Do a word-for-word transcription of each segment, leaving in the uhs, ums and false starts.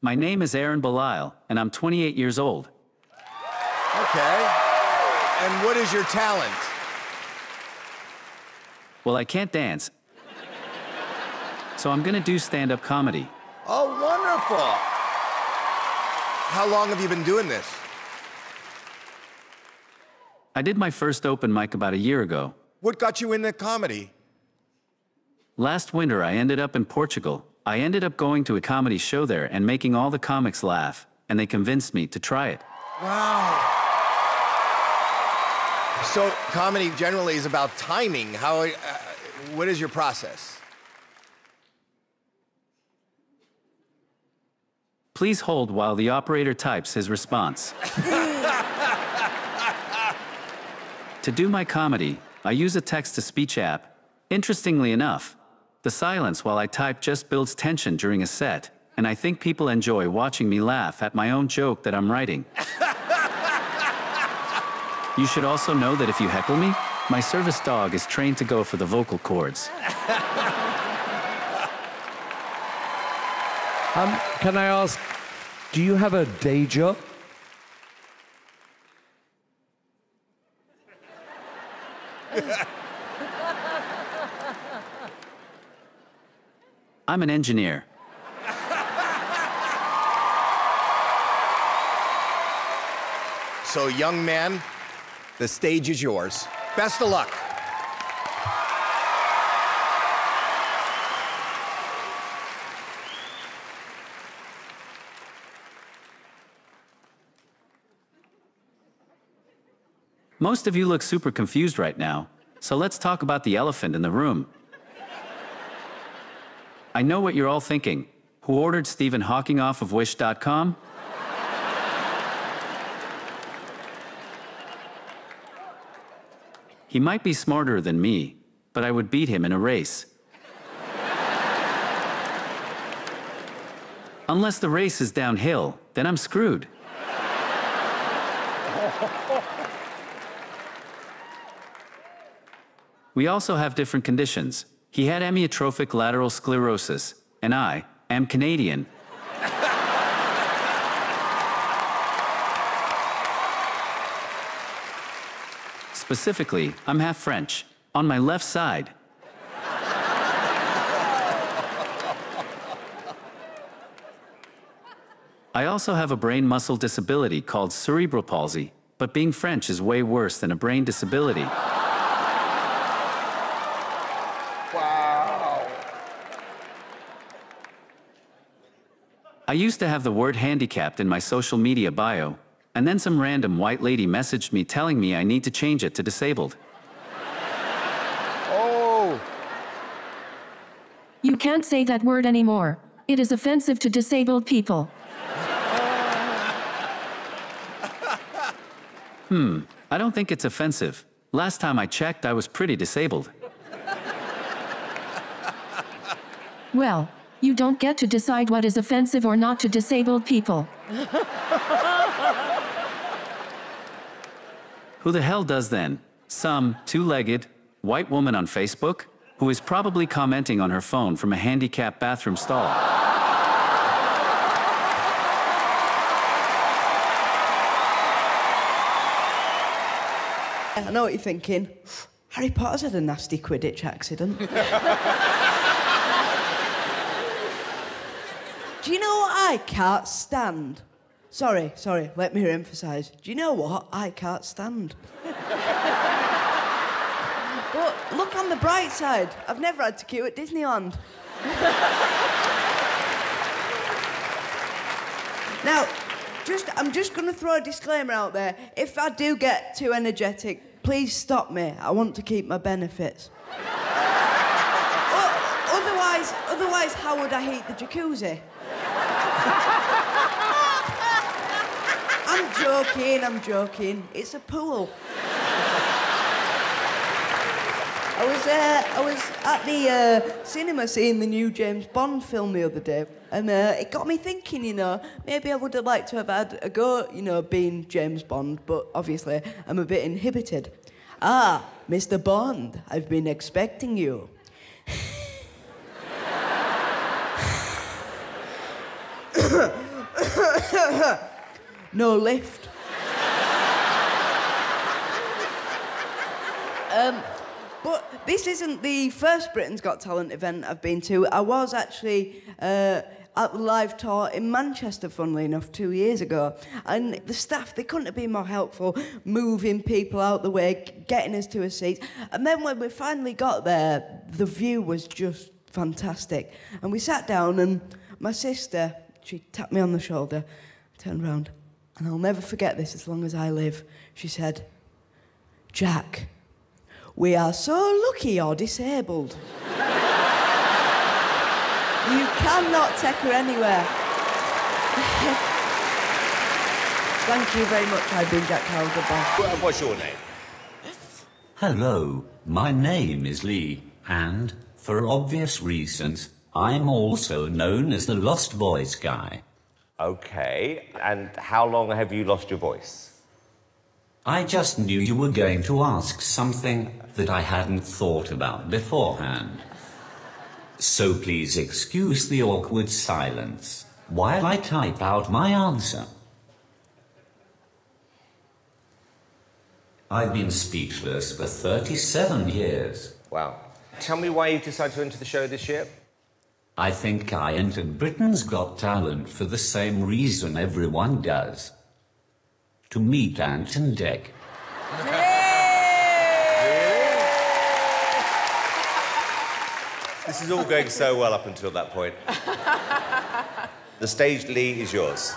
My name is Aaron Belisle, and I'm twenty-eight years old. Okay. And what is your talent? Well, I can't dance, so I'm gonna do stand-up comedy. Oh, wonderful. How long have you been doing this? I did my first open mic about a year ago. What got you into comedy? Last winter, I ended up in Portugal. I ended up going to a comedy show there and making all the comics laugh, and they convinced me to try it. Wow. So comedy generally is about timing. How, uh, what is your process? Please hold while the operator types his response. To do my comedy, I use a text-to-speech app. Interestingly enough, the silence while I type just builds tension during a set, and I think people enjoy watching me laugh at my own joke that I'm writing. You should also know that if you heckle me, my service dog is trained to go for the vocal cords. Um, can I ask, do you have a day job? I'm an engineer. So, young man, the stage is yours. Best of luck. Most of you look super confused right now, so let's talk about the elephant in the room. I know what you're all thinking. Who ordered Stephen Hawking off of Wish dot com? He might be smarter than me, but I would beat him in a race. Unless the race is downhill, then I'm screwed. We also have different conditions. He had amyotrophic lateral sclerosis, and I am Canadian. Specifically, I'm half French, on my left side. I also have a brain muscle disability called cerebral palsy, but being French is way worse than a brain disability. Wow. I used to have the word handicapped in my social media bio, and then some random white lady messaged me telling me I need to change it to disabled. Oh. You can't say that word anymore. It is offensive to disabled people. Hmm, I don't think it's offensive. Last time I checked, I was pretty disabled. Well, you don't get to decide what is offensive or not to disabled people. Who the hell does then? Some two-legged white woman on Facebook who is probably commenting on her phone from a handicapped bathroom stall. I know what you're thinking. Harry Potter's had a nasty Quidditch accident. Do you know what I can't stand? Sorry, sorry, let me emphasise. Do you know what I can't stand? But look on the bright side. I've never had to queue at Disneyland. Now, just, I'm just going to throw a disclaimer out there. If I do get too energetic, please stop me. I want to keep my benefits. O- otherwise, otherwise, how would I heat the jacuzzi? I'm joking, I'm joking. It's a pool. I was, uh, I was at the uh, cinema seeing the new James Bond film the other day, and uh, it got me thinking, you know, maybe I would have liked to have had a go, you know, being James Bond, but obviously I'm a bit inhibited. Ah, Mister Bond, I've been expecting you. No lift. um, but this isn't the first Britain's Got Talent event I've been to. I was actually uh, at the live tour in Manchester, funnily enough, two years ago. And the staff, they couldn't have been more helpful, moving people out the way, g- getting us to a seat. And then when we finally got there, the view was just fantastic. And we sat down, and my sister, she tapped me on the shoulder, turned round, and I'll never forget this as long as I live. She said, "Jack, we are so lucky you're disabled." You cannot take her anywhere. Thank you very much. I've been Jack Howell. Goodbye. What's your name? Hello, my name is Lee, and, for obvious reasons, I'm also known as the Lost Voice guy. Okay, and how long have you lost your voice? I just knew you were going to ask something that I hadn't thought about beforehand. So please excuse the awkward silence while I type out my answer. I've been speechless for thirty-seven years. Wow. Tell me why you decided to enter the show this year. I think I entered Britain's Got Talent for the same reason everyone does. To meet Ant and Dec. This is all going so well up until that point. The stage, Lee, is yours.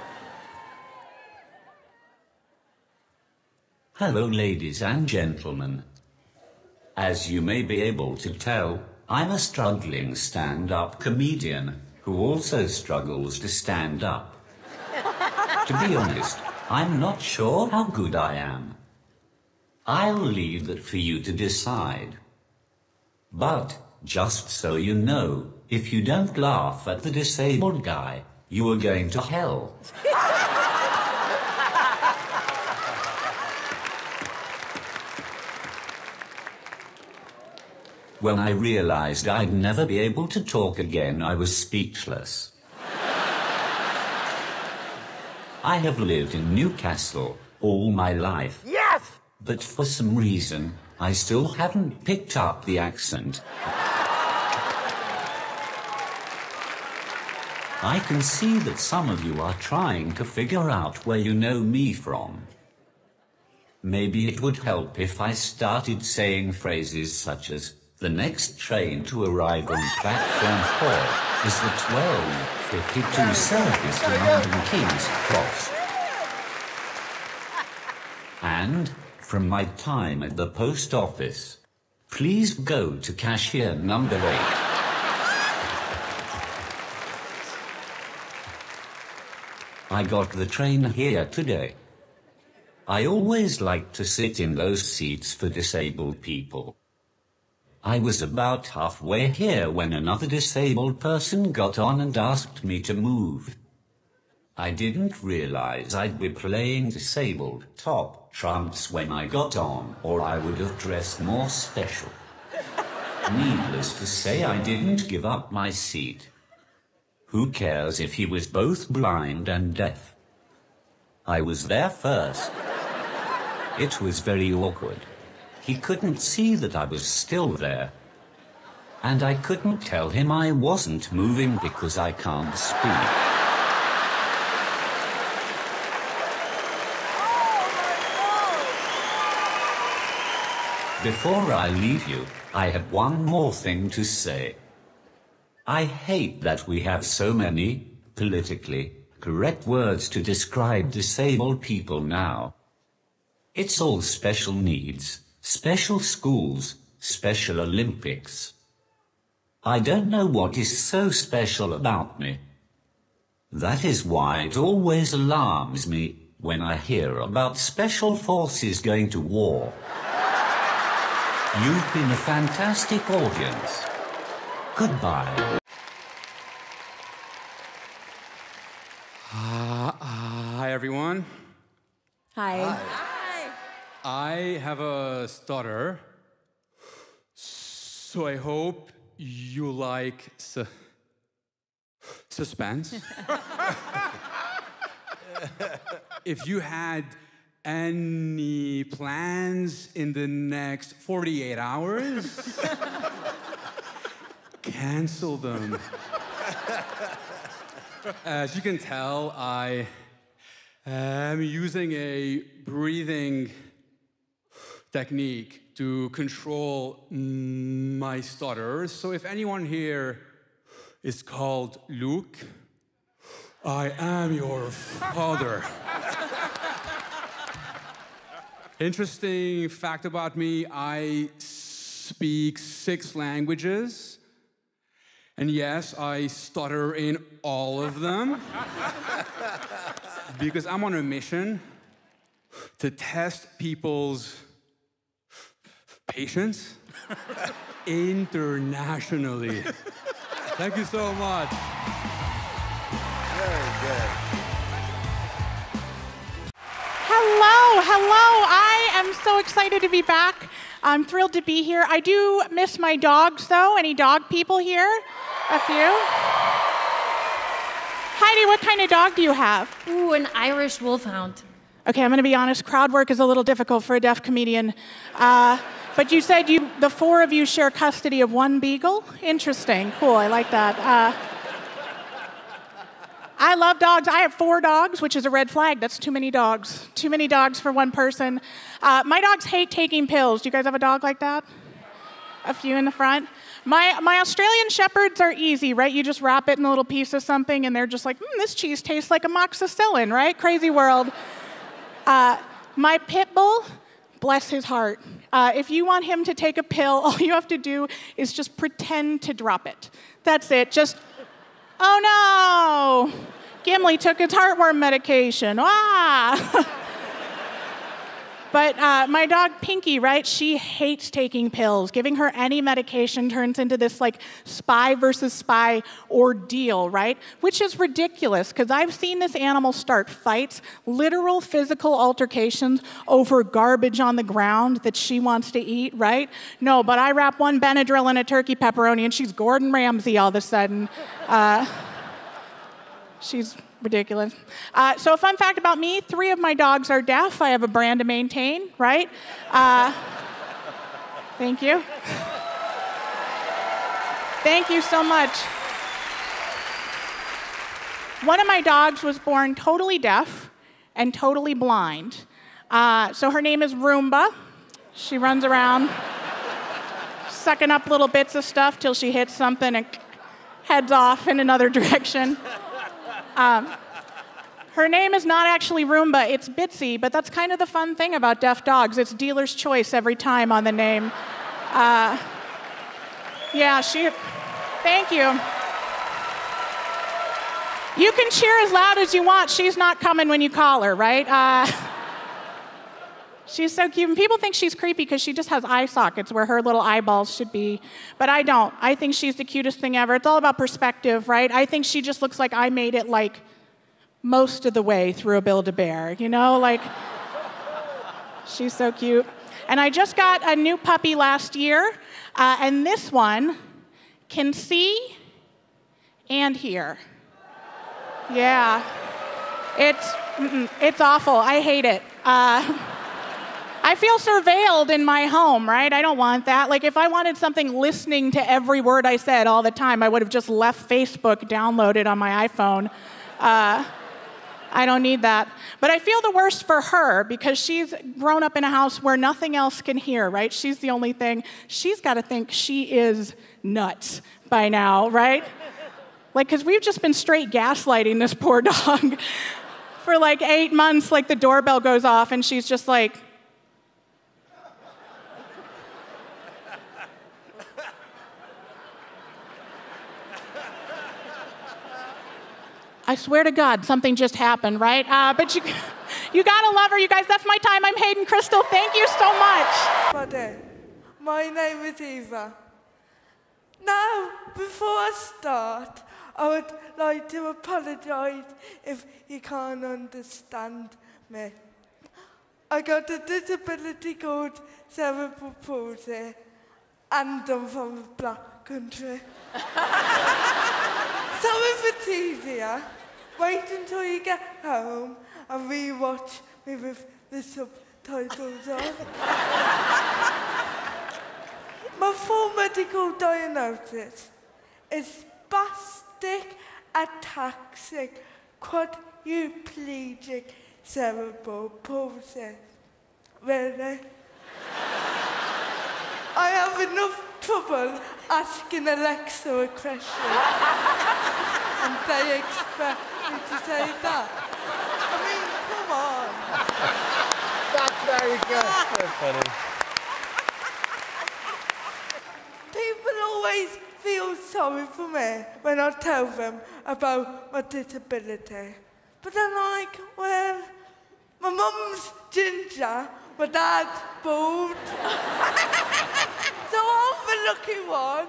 Hello, ladies and gentlemen. As you may be able to tell, I'm a struggling stand-up comedian who also struggles to stand up. To be honest, I'm not sure how good I am. I'll leave that for you to decide. But, just so you know, if you don't laugh at the disabled guy, you are going to hell. When I realized I'd never be able to talk again, I was speechless. I have lived in Newcastle all my life. Yes! But for some reason, I still haven't picked up the accent. I can see that some of you are trying to figure out where you know me from. Maybe it would help if I started saying phrases such as, "The next train to arrive on platform four is the twelve fifty-two service to London King's Cross." And, from my time at the post office, please go to cashier number eight. I got the train here today. I always like to sit in those seats for disabled people. I was about halfway here when another disabled person got on and asked me to move. I didn't realize I'd be playing disabled top trumps when I got on, or I would have dressed more special. Needless to say, I didn't give up my seat. Who cares if he was both blind and deaf? I was there first. It was very awkward. He couldn't see that I was still there. And I couldn't tell him I wasn't moving because I can't speak. Before I leave you, I have one more thing to say. I hate that we have so many politically correct words to describe disabled people now. It's all special needs, special schools, Special Olympics. I don't know what is so special about me. That is why it always alarms me when I hear about special forces going to war. You've been a fantastic audience. Goodbye. Uh, hi, everyone. Hi. Hi. I have a stutter, so I hope you like su- suspense. if you had any plans in the next forty-eight hours, cancel them. As you can tell, I am using a breathing technique to control my stutter. So if anyone here is called Luke, I am your father. Interesting fact about me, I speak six languages. And yes, I stutter in all of them. Because I'm on a mission to test people's patience internationally. Thank you so much. Very good. Hello, hello. I am so excited to be back. I'm thrilled to be here. I do miss my dogs, though. Any dog people here? A few? Heidi, what kind of dog do you have? Ooh, an Irish wolfhound. Okay, I'm going to be honest. Crowd work is a little difficult for a deaf comedian. Uh, but you said you, the four of you share custody of one beagle? Interesting. Cool, I like that. Uh, I love dogs. I have four dogs, which is a red flag. That's too many dogs. Too many dogs for one person. Uh, my dogs hate taking pills. Do you guys have a dog like that? A few in the front. My, my Australian Shepherds are easy, right? You just wrap it in a little piece of something, and they're just like, mm, this cheese tastes like amoxicillin, right? Crazy world. Uh, my pit bull, bless his heart. Uh, if you want him to take a pill, all you have to do is just pretend to drop it. That's it. Just, oh no, Gimli took his heartworm medication. Ah! But uh, my dog Pinky, right, she hates taking pills. Giving her any medication turns into this like spy versus spy ordeal, right? Which is ridiculous, because I've seen this animal start fights, literal physical altercations over garbage on the ground that she wants to eat, right? No, but I wrap one Benadryl in a turkey pepperoni and she's Gordon Ramsay all of a sudden. Uh, she's ridiculous. Uh, so a fun fact about me, three of my dogs are deaf. I have a brand to maintain, right? Uh, thank you. Thank you so much. One of my dogs was born totally deaf and totally blind. Uh, so her name is Roomba. She runs around sucking up little bits of stuff till she hits something and heads off in another direction. Um, her name is not actually Roomba, it's Bitsy, but that's kind of the fun thing about deaf dogs. It's dealer's choice every time on the name. Uh, yeah, she, thank you. You can cheer as loud as you want. She's not coming when you call her, right? Uh, she's so cute. And people think she's creepy because she just has eye sockets where her little eyeballs should be. But I don't. I think she's the cutest thing ever. It's all about perspective, right? I think she just looks like I made it like most of the way through a Build-A-Bear, you know? Like, she's so cute. And I just got a new puppy last year, uh, and this one can see and hear. Yeah. It's, mm-mm, it's awful. I hate it. Uh, I feel surveilled in my home, right? I don't want that. Like, if I wanted something listening to every word I said all the time, I would have just left Facebook downloaded on my iPhone. Uh, I don't need that. But I feel the worst for her because she's grown up in a house where nothing else can hear, right? She's the only thing. She's got to think she is nuts by now, right? Like, because we've just been straight gaslighting this poor dog for like eight months. Like, the doorbell goes off and she's just like, I swear to God, something just happened, right? Uh, but you, you gotta love her, you guys. That's my time. I'm Hayden Crystal. Thank you so much. Buddy, my name is Eva. Now, before I start, I would like to apologise if you can't understand me. I got a disability called cerebral palsy, and I'm from a black country. Sorry for teasing you, wait until you get home and rewatch me with the subtitles on. My full medical diagnosis is spastic ataxic quadriplegic cerebral palsy. Really? I have enough trouble asking Alexa a question. And they expect me to say that. I mean, come on. That's very good. So funny. People always feel sorry for me when I tell them about my disability. But I'm like, well, my mum's ginger, my dad's bald. So I'm the lucky one.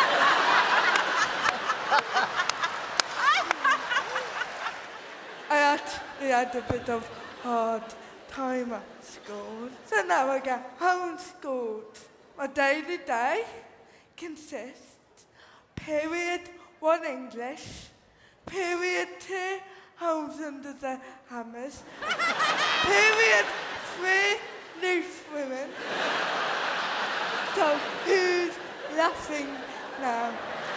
I actually had a bit of hard time at school, so now I get homeschooled. My daily day consists period one English, period two homes under the hammers, period three loose women. So who's laughing now?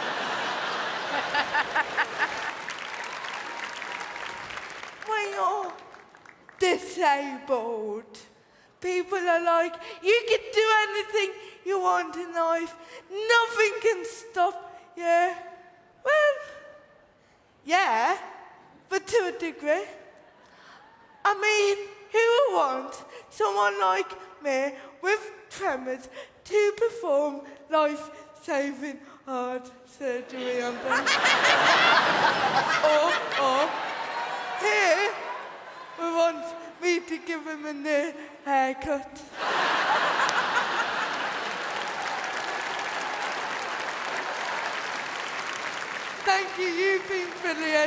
When you're disabled, people are like, you can do anything you want in life. Nothing can stop you. Well, yeah, but to a degree. I mean, who would want someone like me with tremors to perform life-saving heart surgery on them? or, or, here, we want me to give him a new haircut. Thank you, you've been brilliant.